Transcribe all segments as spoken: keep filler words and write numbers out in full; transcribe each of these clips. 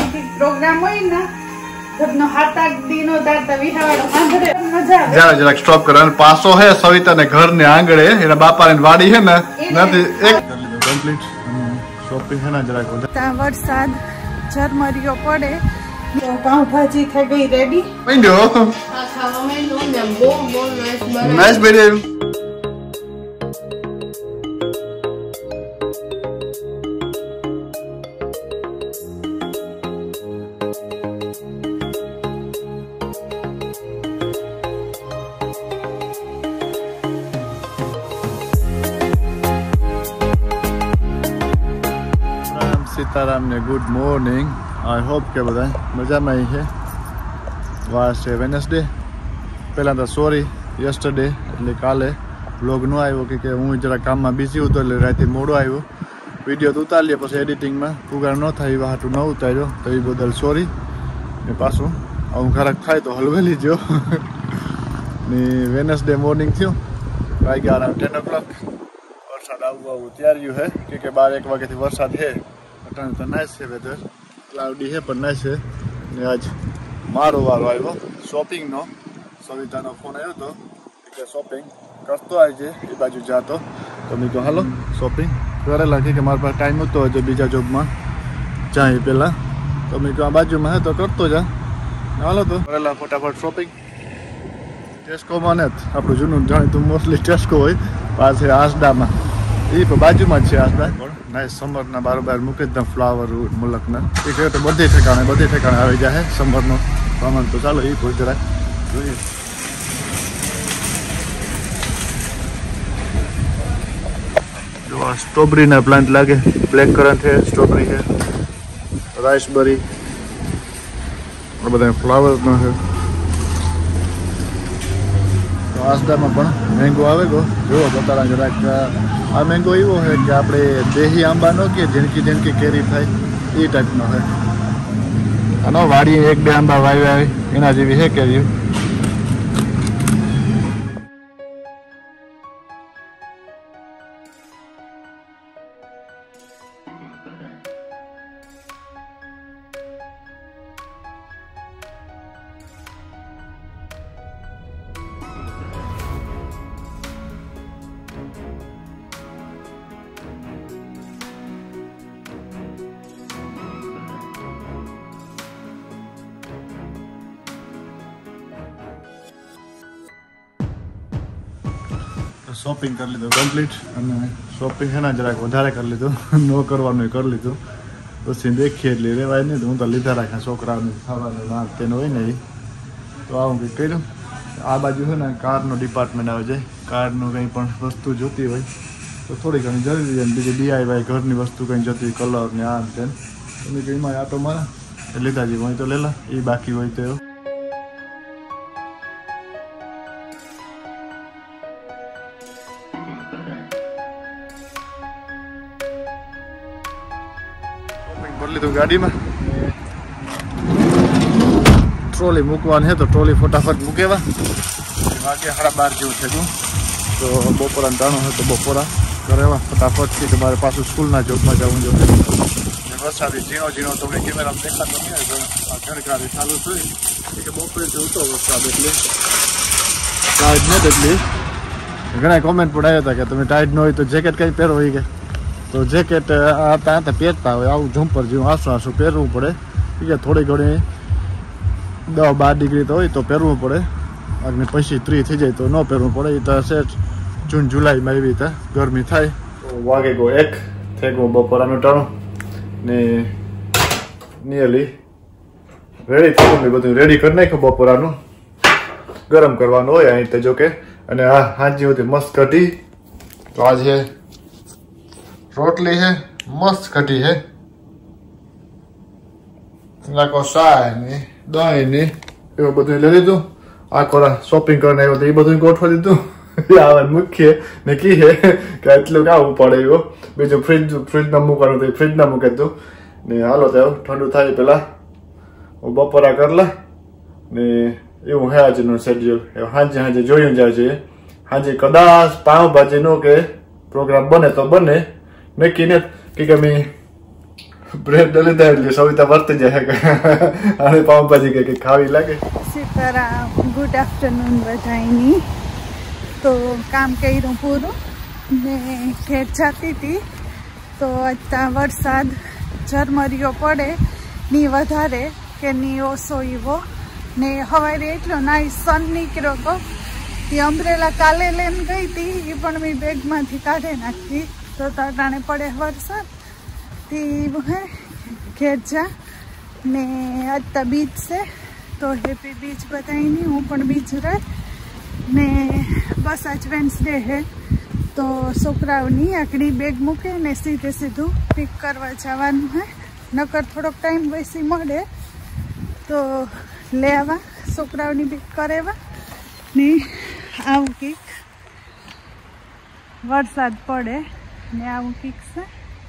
की प्रोग्राम होई ना सबनो हाथ आग दिनो दाता विहाड़ आंधरे मजा આવે જરા જરા સ્ટોપ કરો અને પાસો હે સવિતા ને ઘર ને આંગળે એના બાપા ની વાડી હે ને નથી એક કમ્પ્લીટ શોપિંગ હે ને જરા કો તા વરસાદ ઝરમરિયો પડે તો પાઉં ભાજી થઈ ગઈ રેડી માંડ્યો આ ખાવા માંડ્યો ને બહુ બહુ નાઈસ બને નાઈસ બેડી सीताराम ने गुड मॉर्निंग आई होप के બધા મજામાં છે વા છે વેનસડે પહેલા તો સોરી યસ્ટરડે એટલે કાલે વ્લોગ નો આવ્યો કે કે હું જરા કામમાં બિઝી હતો એટલે રાતે મોડો આવ્યો વિડિયો તો ઉતાર લે પછી એડિટિંગમાં પુગાર ન થાય વાહટું ન ઉતાર્યો તો એ બદલ સોરી ને પાછું આવું ખરાક થાય તો હલવેલી જો ને વેનસડે મોર્નિંગ થયો વાગ્યા ટેન ઓ ક્લોક વરસાદ આવવા આવું તૈયાર હે કે કે બાર એક વાગ્યાથી વરસાદ હે અટાણે તો નાઈસ છે વેધર ક્લાઉડી છે પણ નાઈસ છે ને આજ મારો વારો આવ્યો શોપિંગનો સવિતાનો ફોન આવ્યો હતો કે શોપિંગ કરતો આવજે એ બાજુ જાતો તો મેં કહ્યું હાલો શોપિંગ કરેલા કે મારા પાસે ટાઈમ હતો હજુ બીજા જોબમાં જાય પહેલાં તો મેં કહ્યું આ બાજુમાં હે તો કરતો જા હાલો તો કરેલા ફટાફટ શોપિંગ ટેસ્કોમાં ને આપણું જૂનું જાણીતું મોસ્ટલી ટેસ્કો હોય પાસે આસડામાં એ પણ બાજુમાં જ છે આસડા નાઈસ સમરના બારોબાર મૂકી જ ફ્લાવર મુલકના એ કહે તો બધી ઠેકાણે બધી ઠેકાણે આવી જાય સમરનો સામાન તો ચાલો એ કોઈ જરાક જોઈએ જો આ સ્ટ્રોબેરીના પ્લાન્ટ લાગે બ્લેક કરન્ટ છે સ્ટ્રોબેરી છે રાઈસબેરી આ બધા ફ્લાવરનો છે આસડામાં પણ મેંગો આવે ગો જુઓ બતાડા જરાક આ મેંગો એવો છે કે આપણે દેહી આંબાનો કે ઝીણકી ઝીણકી કેરી થાય એ ટાઈપનો છે આનો વાડી એક બે આંબા વાવ્યા આવી એના જેવી છે કેરી શોપિંગ કરી લીધું કમ્પ્લીટ અને શોપિંગ છે ને જરાક વધારે કરી લીધું ન કરવાનું કરી લીધું પછી દેખીએ એટલે રેવાય નહીં તો હું તો લીધા રાખ્યા છોકરાઓને ખાવાનું ના તેનું હોય ને એ તો આવું કંઈક કર્યું આ બાજુ છે ને કારનો ડિપાર્ટમેન્ટ આવે જાય કારનું કંઈ પણ વસ્તુ જોતી હોય તો થોડી ઘણી જરૂરી છે બીજી ડીઆઈવાય ઘરની વસ્તુ કંઈ જોતી કલર ને આ તેમ તમે કંઈ એમાં આટો મારા એ લીધા જેવું હોય તો લેલા એ બાકી હોય તો લીધું ગાડીમાં ટ્રોલી મૂકવાની છે તો ટ્રોલી ફટાફટ મૂકેવા વાગે સાડા બાર જેવું થયું તો બપોરા ટાણું હોય તો બપોરા કરેવા ફટાફટ કે મારે પાછું સ્કૂલના જોબમાં જવું જોઈએ વરસાદી ઝીણો ઝીણો તમને કેમેરામાં દેખાતો નહીં ઘરકારી ચાલુ થઈ કે બપોરે જોતો વરસાદ એટલે ટાઈટ નથી એટલી ઘણા કોમેન્ટ પણ આવ્યા હતા કે તમે ટાઈટ ન હોય તો જેકેટ કંઈ પહેરો હોય કે તો જેકેટ આ ત્યાં પહેરતા હોય આવું ઝુંપર જેવું આસું આસું પહેરવું પડે કે થોડી ઘણી દસ બાર ડિગ્રી તો હોય તો પહેરવું પડે અને પછી ત્રીસ થઈ જાય તો ન પહેરવું પડે એ તો સેટ જૂન જુલાઈમાં એવી રીતે ગરમી થાય વાગે ગયો એક થઈ ગયો બપોરાનું ટાણું ને નિયરલી રેડી થયું બધું રેડી કરી નાખ્યું બપોરાનું ગરમ કરવાનું હોય અહીં તો જો કે અને આ હાજી હોતી મસ્ત કઢી તો આજે રોટલી है मस्त कटी है नाको साय ने दही ने એવું બધું લઈ લીધું આ કોરા શોપિંગ કરીને આવ્યો તો એ બધું ગોઠવી દીધું આવે મુખ્ય ને કી હે કે એટલું કાવું પડે એવું બીજું ફ્રીજ ફ્રીજમાં મૂકવાનું તો ફ્રીજમાં મૂકી દીધું ને હાલો તો ઠંડુ થાય પેલા હું બપોરા કરલા ને એવું હે આજનું શેડ્યુલ હાજે હાજે જોયું જાય છે હાજે કદાચ પાવભાજીનો કે પ્રોગ્રામ બને તો બને નક્કી ને કે મેં બ્રેડ લીધા એટલે સવિતા વર્તી જાય અને પાવભાજી કે ખાવી લાગે. સીતારામ, ગુડ આફ્ટરનૂન બધાની. તો કામ કર્યું પૂરું ને ઘેર જતી હતી તો અત્યારે વરસાદ ઝરમરીઓ પડે ની વધારે કે ની ઓછો એવો ને સવારે એટલો નાઈસ સન નીકળ્યો હતો. એ અમ્બ્રેલા કાલે લઈને ગઈ હતી એ પણ મેં બેગમાંથી કાઢી નાખી તો ટાણે પડે વરસાદ થી ઘેર જા ને અત્યારે બીચ છે તો હેપી બીચ બધાની. હું પણ બીચ રહે ને બસ આજ વેન્સડે હે તો છોકરાઓની આકડી બેગ મૂકે ને સીધે સીધું પિક કરવા જવાનું હે. નકર થોડોક ટાઈમ બેસી મળે તો લેવા છોકરાઓની પિક કરેવા ને આવું કીક વરસાદ પડે ને આવું કીક છે.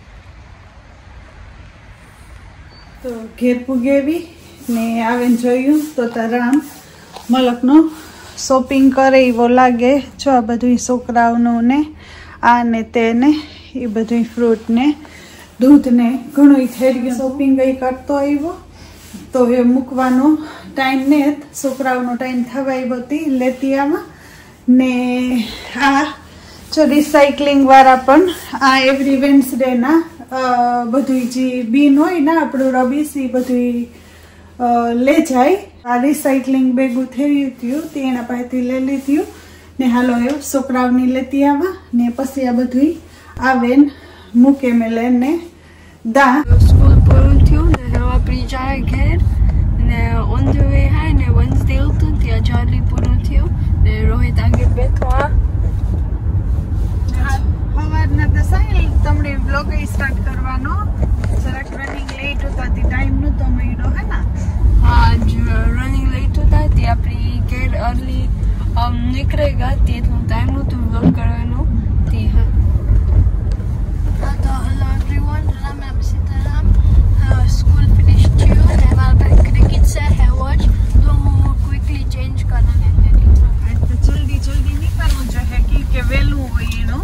તો ઘેર પૂગેવી ને આવીને જોયું તો તારામ મલકનો શોપિંગ કરે એવો લાગે. જો આ બધું છોકરાઓનું ને આ ને તે ને એ બધું ફ્રૂટ ને દૂધ ને ઘણું થઈ ગયું શોપિંગ એ કરતો આવ્યો તો એ મૂકવાનો ટાઈમ ને છોકરાઓનો ટાઈમ થવા આવ્યો હતી લેતી આમાં ને આ જો રિસાયકલિંગ વાળા પણ આ એવરી વેન્સડેના બધું જે બીન હોય ને આપણું રબીશ એ બધું લે જાય. આ રિસાયકલિંગ બેગું થઈ થયું તે એના પાસેથી લઈ લીધું ને હાલો એવું છોકરાઓની લેતી આવવા ને પછી આ બધું આવે ને મૂકે મેલે ને દા સ્કૂલ પૂરું થયું ને હવે આપણી જાય ઘેર ને ઓન ધ વે હાય ને વેન્સડે હતું ત્યાં ચાર્લી પૂરું થયું ને રોહિત આગળ બેઠો. સવારના તો સાહેબ તમને બ્લોગ સ્ટાર્ટ કરવાનો જરાક રનિંગ લેટ હોતાથી ટાઈમ નહોતો મળ્યો હે ને. आज रनिंग लेट होता है तो अपनी गेट अर्ली निकलेगा तो टाइम नो तो व्लॉग करવાનો તે હા. तो हेलो एवरीवन, मैं सीताराम. स्कूल फिनिश થયું અને મારા પાસે ક્રિકેટ છે હે વોચ તો હું ક્વિકલી ચેન્જ કરવાને રેડી છું. આજ તો જલ્દી જલ્દી નીકળવું જોઈએ કે કે વહેલું હોય એનું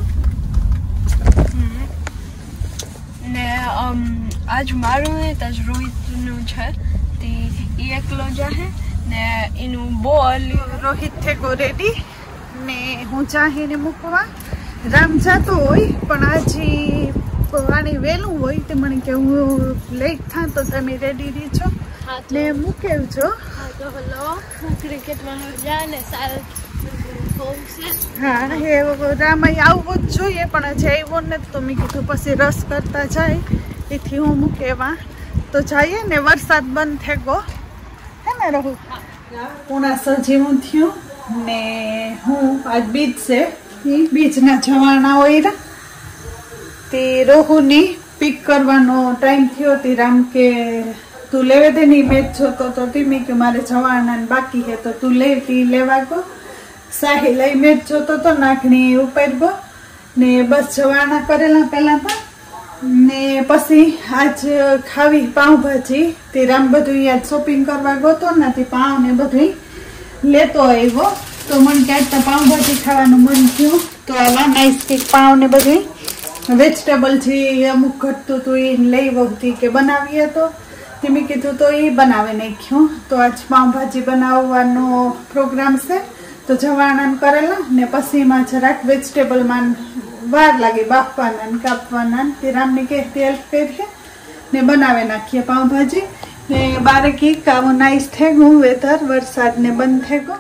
ને આજ મારું ને આજ રોહિતનું છે તે એ એકલો જાહે ને એનું બહુ અર્લી. રોહિત થેકો રેડી ને હું ચાહીને મૂકવા રામ જાતો હોય પણ આજે પાણી વહેલું હોય તે મને કે હું લેટ થાય તો તમે રેડી રહીજો હા ને મૂકેવજો. હા તો હેલો, હું ક્રિકેટમાં જા ને સારું હોમ છે. હા હે રામ અહીં આવવો જ જોઈએ પણ હજી આવ્યો ને તો મેં કીધું પછી રસ કરતા જાય એથી હું મૂકેવા તો જઈએ ને વરસાદ બંધ થઈ ગયો હે ને રહું પૂણા સજીવું થયું ને હું આજ બીજ છે એ બીજના જવાના હોય તે રોહુની પિક કરવાનો ટાઈમ થયો તે રામ કે તું લેવે દે નહીં મેચ જોતો તો તીમી કે મારે જવાના બાકી હે તો તું લેતી લેવા ગો સાહી લઈ મેચ જોતો તો નાખણી ઉપર ગો ને બસ જવાના કરેલા પહેલા તો ને પછી આજ ખાવી પાઉંભાજી તે રામ બધું યાદ શોપિંગ કરવા ગયો ને તે પાઉં ને બધું લેતો આવ્યો તો મને ક્યાંક તો પાઉંભાજી ખાવાનું મન થયું તો આવા નાઈસ કેક પાઉં ને બધું વેજીટેબલ જે અમુક ઘટતું હતું એ લઈ વખતી કે બનાવીએ તો તે મેં કીધું તો એ બનાવી નાખ્યું તો આજ પાઉંભાજી બનાવવાનો પ્રોગ્રામ છે તો જવાના કરેલા ને પછી એમાં જરાક વેજીટેબલમાં વાર લાગે બાફવાના ને કાપવાના તે રામની કે હેલ્પ કરીએ ને બનાવી નાખીએ પાઉંભાજી ને બારે કીક આવું નાઈસ થઈ ગયું વેધર વરસાદ ને બંધ થઈ ગયો.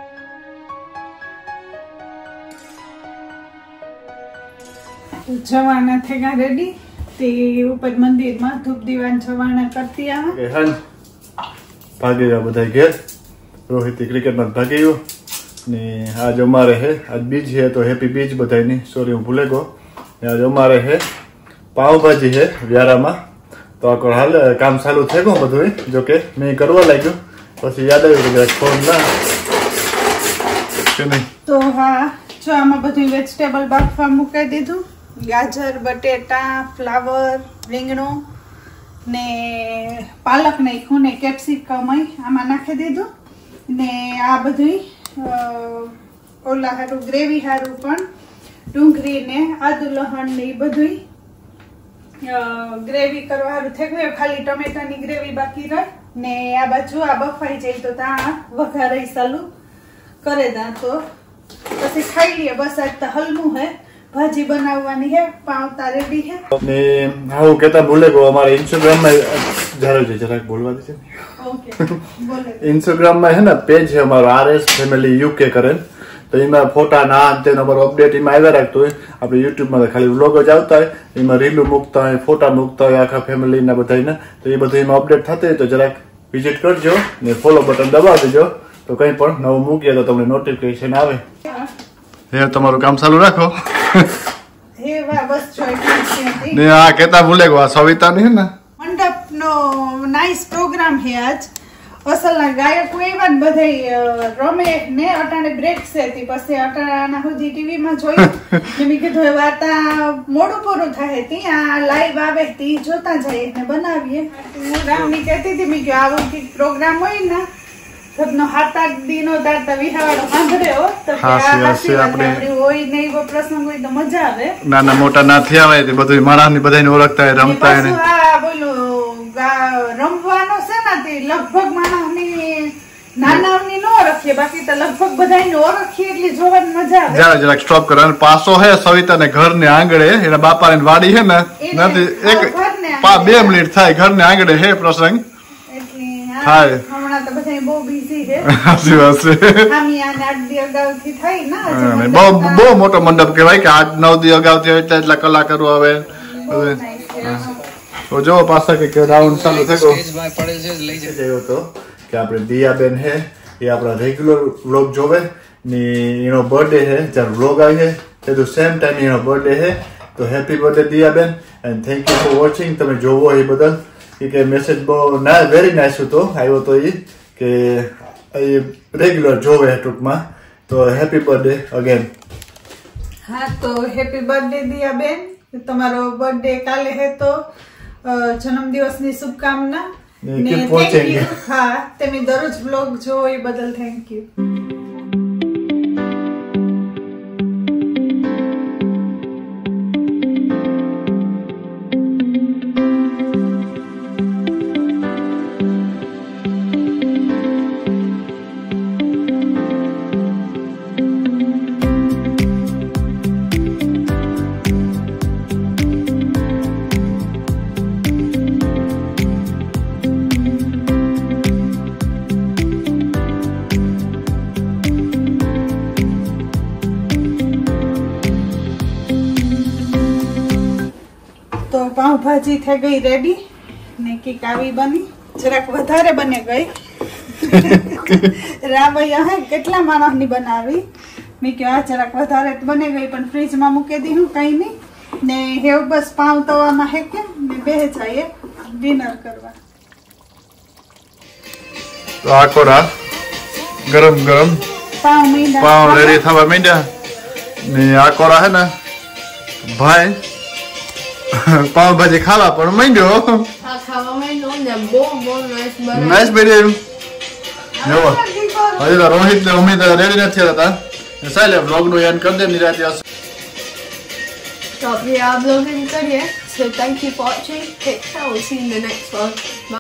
જવાના થઈ ગયા રેડી તે ઉપર મંદિરમાં ધૂપ દીવાન જવાના કરતી આવે ભાગી ગયા બધા ઘેર. રોહિત ક્રિકેટમાં ભાગી ગયો ને આજ અમારે હે આજ બીજ છે તો હેપી બીજ બધાની. સોરી હું ભૂલે ગયો. આજ અમારે હે પાઉંભાજી હે વ્યારામાં તો આગળ હાલ કામ ચાલુ થઈ ગયું બધું જોકે મેં કરવા લાગ્યું પછી યાદ આવ્યું કે ફોન ના નહીં તો હા જો આમાં બધું વેજીટેબલ બાફવા મૂકી દીધું. ગાજર બટેટા ફ્લાવર રીંગણું ને પાલક નાખ્યું ને કેપ્સિકમ આમાં નાખી દીધું ને આ બધું ઓલા હારું ગ્રેવી હારું પણ ડુંગળી ને આદુ લહણ ને એ બધું ગ્રેવી કરવા હારું થઈ ગયું ખાલી ટમેટાની ગ્રેવી બાકી રહે ને આ બાજુ આ બફાઈ જાય તો ત્યાં વઘાર ચાલુ કરે દા તો પછી ખાઈ લઈએ બસ આજ તો હલવું હે ભાજી બનાવવાની है पावता रेडी है ने हाँ कहता भूले को हमारे इंस्टाग्राम में जरा जरा बोलवा दीजिए ओके बोले इंस्टाग्राम में है ना पेज है हमारा आर एस फैमिली यूके करें तो इनमें फोटा ना तेना पर अपडेट इनमें આવ્યા રાખતો હોય આપણે YouTube માં ખાલી વ્લોગ જ આવતા હોય એમાં રીલ મૂકતા હોય ફોટા મૂકતા હોય આખા ફેમિલી ના બધાયને તો એ બધું એમાં અપડેટ થતું હોય તો જરાક વિઝિટ કરજો ને ફોલો બટન દબાવી દેજો તો કંઈ પણ નવું મૂકીએ તો તમને નોટિફિકેશન આવે હે તમારું કામ ચાલુ રાખો हे वाह बस चॉइस ने आ कहता भूले को सविता नहीं है ना मंडप नो नाइस प्रोग्राम है आज असल ना गायक एवान बधाई रमे ने अटाणे ब्रेक से थी પછી અટાણા સુધી ટીવી માં જોયું ને મે કીધું વાર્તા મોડું પૂરું થાય તી આ લાઈવ આવે તી જોતા જઈએ ને બનાવીએ હું રામની કહેતી હતી મે કે આવો કે પ્રોગ્રામ હોય ને सबनो हाथ आठ दिनों दार त विहावाड़ो सांभळे हो तो हासी આપણે હોય ને એવો પ્રસંગ હોય તો મજા આવે નાના મોટા ના થયા હોય તે બધું મારાની બધાને ઓળખતા હોય રમતા હોય ને આ બોલો રમવાનો છે ને તે લગભગ માણસની નાનાની નો ઓળખીએ બાકી તો લગભગ બધાને ઓળખીએ એટલે જોવાની મજા આવે જરા જરા સ્ટોપ કરો અને પાસો હે સવિતા ને ઘર ને આંગણે એના બાપાની વાડી હે ને નથી એક બે મિનિટ થાય ઘર ને આંગણે હે પ્રસંગ હાય હમણાં તો બધા બહુ બિઝી છે હાસી વાત છે આમી આને આઠ દી અગાઉથી થઈ ના બહુ બહુ મોટો મંડપ કહેવાય કે આઠ નવ દી અગાઉથી એટલા એટલા કલાકારો આવે તો જો પાછા કે રાઉન્ડ ચાલુ થયો સ્ટેજ પર પડે છે લઈ જજો તો કે આપણે દિયાબેન હે એ આપણા રેગ્યુલર વ્લોગ જોવે ને એનો બર્થડે હે જ્યારે વ્લોગ આવે છે તો સેમ ટાઈમ એનો બર્થડે હે તો happy birthday Diyaben and thank you for watching તમે જોવો એ બદલ કે મેસેજ બહુ ના વેરી નાઇસ હતો આવ્યો તો એ કે એ રેગ્યુલર જોવે ટૂંકમાં તો હેપી બર્થડે અગેન હા તો હેપી બર્થડે દિયા બેન તમારો બર્થડે કાલે હે તો જન્મદિવસની શુભકામના ને થેન્ક યુ હા તમે દરરોજ બ્લોગ જો એ બદલ થેન્ક યુ પાવભાજી થઈ ગઈ રેડી ને કેક આવી બની જરાક વધારે બને ગઈ રામૈયા હે કેટલા માણસની બનાવી મેં કે આ જરાક વધારે બને ગઈ પણ ફ્રીજમાં મૂકી દીધું કઈ નહીં ને હેવ બસ પાવ તવામાં હે કે ને બેહે જાય ડિનર કરવા તો આ કોરા ગરમ ગરમ પાવ મીંડા પાવ રેડી થવા મીંડા ને આ કોરા હે ને ભાઈ પાવ ભાજી ખાવા પણ માંડ્યો આ ખાવા માંડ્યો ને બહુ બહુ નાઈસ બને નાઈસ બન્યું જો હજી તો રોહિત ને ઉમેદ રેડી નથી હતા સાલે વ્લોગ નું એન્ડ કરી દે નિરાતે તો આપણે આ વ્લોગ એન્ડ કરીએ so thank you for watching take care we'll see you in the next one.